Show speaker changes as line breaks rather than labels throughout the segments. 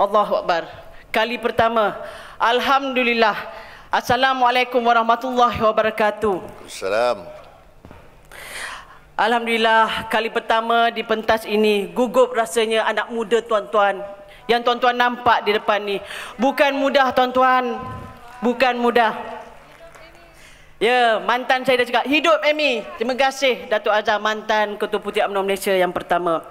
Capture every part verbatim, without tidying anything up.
Allahu Akbar. Kali pertama. Alhamdulillah. Assalamualaikum warahmatullahi wabarakatuh.
Assalam.
Alhamdulillah, kali pertama di pentas ini gugup rasanya anak muda tuan-tuan. Yang tuan-tuan nampak di depan ni. Bukan mudah tuan-tuan. Bukan mudah. Ya, mantan saya dah cakap, hidup Amy. Terima kasih Datuk Azhar, mantan Ketua Puteri UMNO Malaysia yang pertama.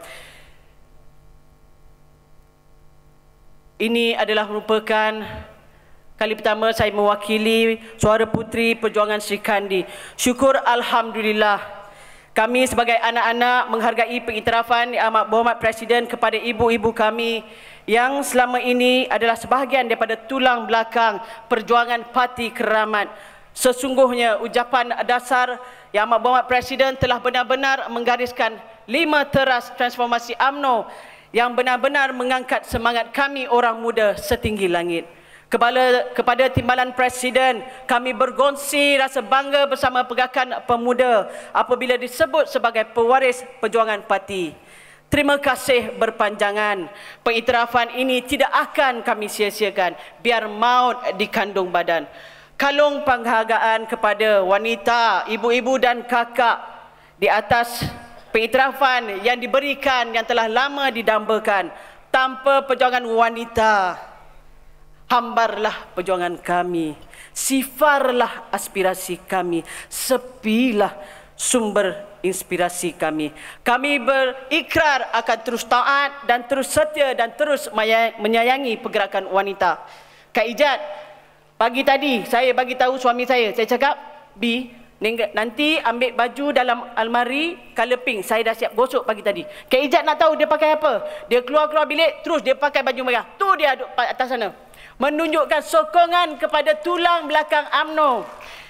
Ini adalah merupakan kali pertama saya mewakili Suara Puteri Perjuangan Sri Kandi. Syukur Alhamdulillah. Kami sebagai anak-anak menghargai pengiktirafan Yang Amat Berhormat Presiden kepada ibu-ibu kami yang selama ini adalah sebahagian daripada tulang belakang perjuangan Parti Keramat. Sesungguhnya ucapan dasar Yang Amat Berhormat Presiden telah benar-benar menggariskan lima teras transformasi UMNO yang benar-benar mengangkat semangat kami orang muda setinggi langit. Kepada, kepada timbalan Presiden, kami berkongsi rasa bangga bersama Pergerakan Pemuda apabila disebut sebagai pewaris perjuangan parti. Terima kasih berpanjangan. Pengiktirafan ini tidak akan kami sia-siakan, biar maut dikandung badan. Kalung penghargaan kepada wanita, ibu-ibu dan kakak di atas pengiktirafan yang diberikan yang telah lama didambakan. Tanpa perjuangan wanita, hambarlah perjuangan kami, sifarlah aspirasi kami, sepilah sumber inspirasi kami. Kami berikrar akan terus taat dan terus setia dan terus menyayangi pergerakan wanita. Kak Ijat, pagi tadi saya bagi tahu suami saya, saya cakap, B, nanti ambil baju dalam almari colour pink. Saya dah siap gosok pagi tadi. Kak Ijat nak tahu dia pakai apa? Dia keluar-keluar bilik, terus dia pakai baju merah. Tu dia duduk atas sana. Menunjukkan sokongan kepada tulang belakang UMNO.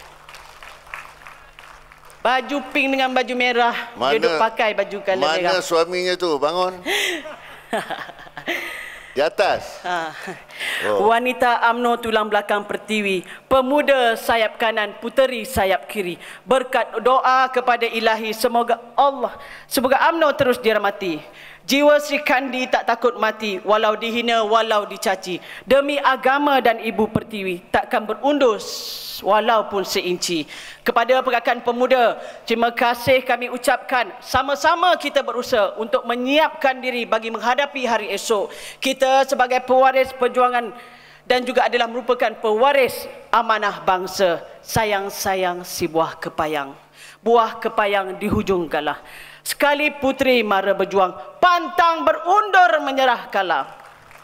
Baju pink dengan baju merah. Mana, dia duduk pakai baju colour
mana
merah.
Mana suaminya tu? Bangun. Di atas.
Ha. Oh. Wanita UMNO tulang belakang Pertiwi, pemuda sayap kanan, puteri sayap kiri. Berkat doa kepada Ilahi, semoga Allah, semoga UMNO terus dirahmati. Jiwa Sri Kandi tak takut mati, walau dihina, walau dicaci. Demi agama dan ibu Pertiwi, takkan berundur walaupun seinci. Kepada Pergerakan Pemuda, terima kasih kami ucapkan. Sama-sama kita berusaha untuk menyiapkan diri bagi menghadapi hari esok. Kita sebagai pewaris perjuangan dan juga adalah merupakan pewaris amanah bangsa. Sayang-sayang si buah kepayang. Buah kepayang di hujung galah. Sekali puteri mara berjuang, pantang berundur menyerah kalah.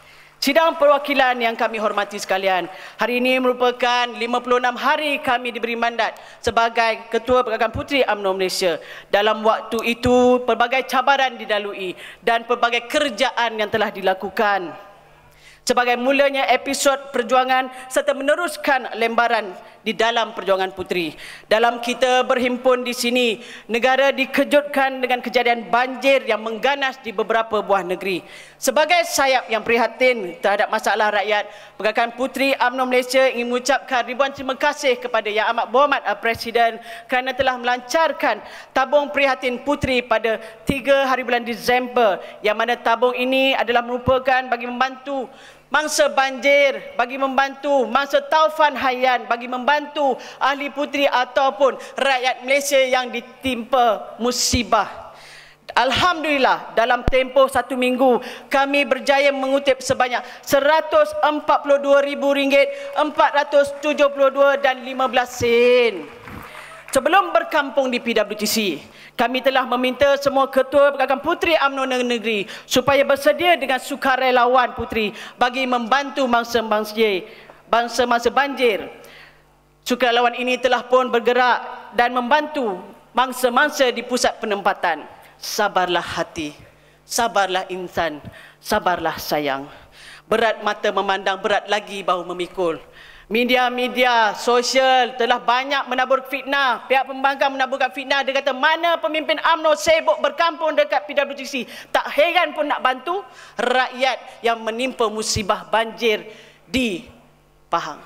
Sidang perwakilan yang kami hormati sekalian, hari ini merupakan lima puluh enam hari kami diberi mandat sebagai Ketua Pergerakan Puteri UMNO Malaysia. Dalam waktu itu, pelbagai cabaran dilalui dan pelbagai kerjaan yang telah dilakukan. Sebagai mulanya episod perjuangan serta meneruskan lembaran di dalam perjuangan puteri. Dalam kita berhimpun di sini, negara dikejutkan dengan kejadian banjir yang mengganas di beberapa buah negeri. Sebagai sayap yang prihatin terhadap masalah rakyat, Pergerakan Puteri UMNO Malaysia ingin mengucapkan ribuan terima kasih kepada Yang Amat Berhormat Presiden kerana telah melancarkan tabung prihatin puteri pada tiga hari bulan Disember, yang mana tabung ini adalah merupakan bagi membantu mangsa banjir, bagi membantu mangsa taufan haian, bagi membantu ahli puteri ataupun rakyat Malaysia yang ditimpa musibah. Alhamdulillah, dalam tempoh satu minggu kami berjaya mengutip sebanyak seratus empat puluh dua ribu ringgit, empat ratus tujuh puluh dua dan lima belas sen. Sebelum berkampung di P W T C, kami telah meminta semua ketua Pergerakan Puteri UMNO Negeri supaya bersedia dengan sukarelawan puteri bagi membantu mangsa-mangsa bangsa-mangsa banjir. Sukarelawan ini telah pun bergerak dan membantu mangsa-mangsa di pusat penempatan. Sabarlah hati, sabarlah insan, sabarlah sayang. Berat mata memandang, berat lagi bahu memikul. Media-media sosial telah banyak menabur fitnah. Pihak pembangkang menaburkan fitnah. Dia kata mana pemimpin UMNO sibuk berkampung dekat P W T C. Tak heran pun nak bantu rakyat yang menimpa musibah banjir di Pahang.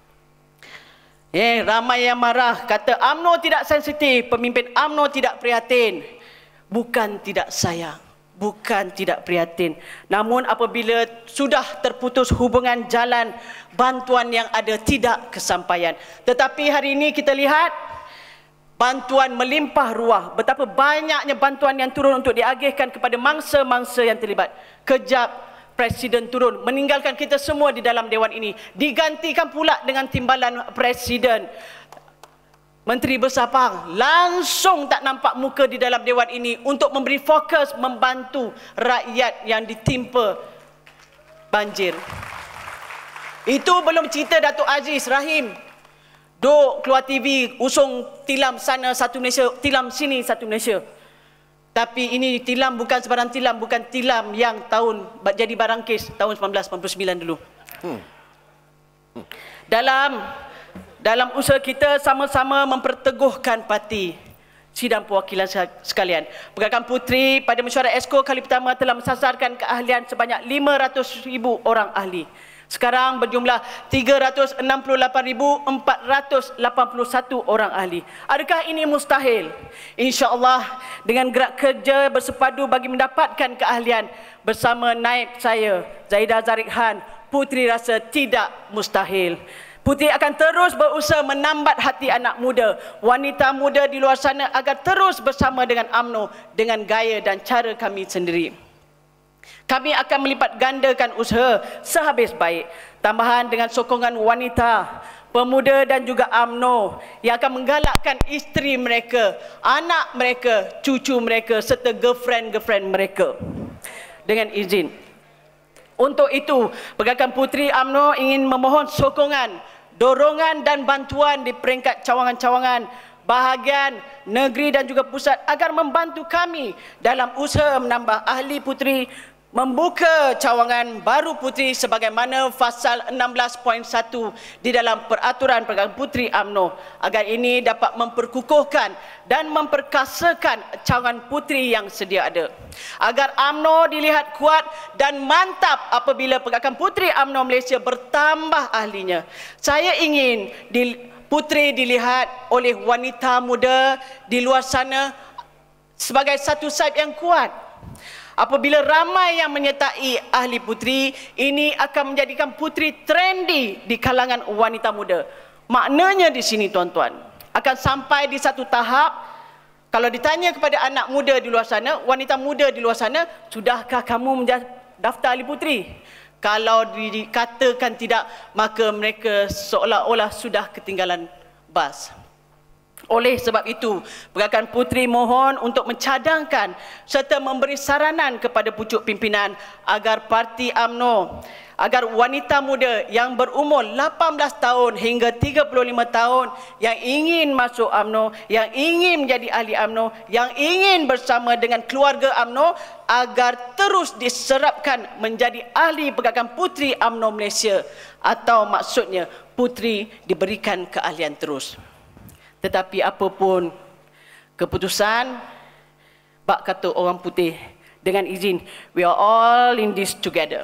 Eh, ramai yang marah kata UMNO tidak sensitif, pemimpin UMNO tidak prihatin. Bukan tidak sayang, bukan tidak prihatin. Namun apabila sudah terputus hubungan jalan, bantuan yang ada tidak kesampaian. Tetapi hari ini kita lihat bantuan melimpah ruah. Betapa banyaknya bantuan yang turun untuk diagihkan kepada mangsa-mangsa yang terlibat. Kejap Presiden turun, meninggalkan kita semua di dalam Dewan ini. Digantikan pula dengan timbalan Presiden. Menteri Besar Pahang langsung tak nampak muka di dalam Dewan ini untuk memberi fokus membantu rakyat yang ditimpa banjir. Itu belum cerita Datuk Aziz Rahim duk keluar T V usung tilam sana satu Malaysia, tilam sini satu Malaysia. Tapi ini tilam bukan sebarang tilam, bukan tilam yang tahun jadi barang kes tahun seribu sembilan ratus sembilan puluh sembilan dulu. Hmm. Hmm. Dalam dalam usaha kita sama-sama memperteguhkan parti. Sidang perwakilan sekalian, Pergerakan Puteri pada mesyuarat Esko kali pertama telah mensasarkan keahlian sebanyak lima ratus ribu orang ahli. Sekarang berjumlah tiga ratus enam puluh lapan ribu empat ratus lapan puluh satu orang ahli. Adakah ini mustahil? InsyaAllah dengan gerak kerja bersepadu bagi mendapatkan keahlian bersama naib saya, Zaidah Zarikhan, Puteri rasa tidak mustahil. Puteri akan terus berusaha menambat hati anak muda, wanita muda di luar sana agar terus bersama dengan U M N O dengan gaya dan cara kami sendiri. Kami akan melipat gandakan usaha sehabis baik. Tambahan dengan sokongan wanita, pemuda dan juga U M N O yang akan menggalakkan isteri mereka, anak mereka, cucu mereka serta girlfriend-girlfriend mereka. Dengan izin. Untuk itu, Pergerakan Puteri U M N O ingin memohon sokongan, dorongan dan bantuan di peringkat cawangan-cawangan, bahagian negeri dan juga pusat agar membantu kami dalam usaha menambah ahli puteri, membuka cawangan baru puteri sebagaimana fasal enam belas poin satu di dalam peraturan Pergerakan Puteri U M N O agar ini dapat memperkukuhkan dan memperkasakan cawangan puteri yang sedia ada. Agar U M N O dilihat kuat dan mantap apabila Pergerakan Puteri U M N O Malaysia bertambah ahlinya. Saya ingin di, puteri dilihat oleh wanita muda di luar sana sebagai satu sayap yang kuat. Apabila ramai yang menyertai ahli puteri, ini akan menjadikan puteri trendy di kalangan wanita muda. Maknanya di sini tuan-tuan, akan sampai di satu tahap, kalau ditanya kepada anak muda di luar sana, wanita muda di luar sana, sudahkah kamu mendaftar ahli puteri? Kalau dikatakan tidak, maka mereka seolah-olah sudah ketinggalan bas. Oleh sebab itu, Pergerakan Puteri mohon untuk mencadangkan serta memberi saranan kepada pucuk pimpinan agar parti U M N O, agar wanita muda yang berumur lapan belas tahun hingga tiga puluh lima tahun yang ingin masuk U M N O, yang ingin menjadi ahli U M N O, yang ingin bersama dengan keluarga U M N O agar terus diserapkan menjadi ahli Pergerakan Puteri U M N O Malaysia, atau maksudnya puteri diberikan keahlian terus. Tetapi apapun keputusan, bak kata orang putih, dengan izin, we are all in this together.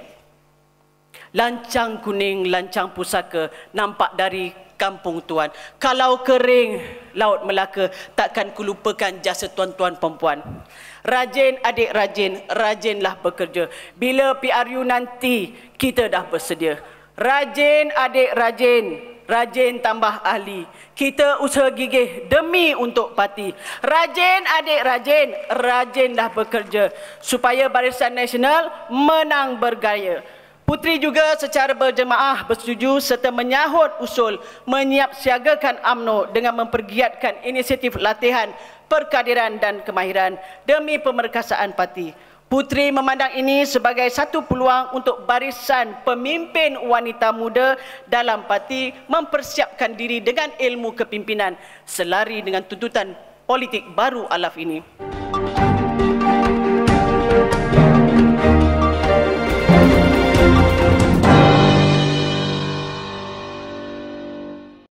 Lancang kuning, lancang pusaka nampak dari kampung tuan. Kalau kering Laut Melaka, takkan kulupakan jasa tuan-tuan perempuan. Rajin adik rajin, rajinlah bekerja. Bila P R U nanti, kita dah bersedia. Rajin adik rajin, rajin tambah ahli. Kita usaha gigih demi untuk parti. Rajin adik rajin, rajinlah bekerja supaya Barisan Nasional menang bergaya. Puteri juga secara berjemaah bersetuju serta menyahut usul menyiapsiagakan U M N O dengan mempergiatkan inisiatif latihan, perkadiran dan kemahiran demi pemerkasaan parti. Puteri memandang ini sebagai satu peluang untuk barisan pemimpin wanita muda dalam parti mempersiapkan diri dengan ilmu kepimpinan selari dengan tuntutan politik baru alaf ini.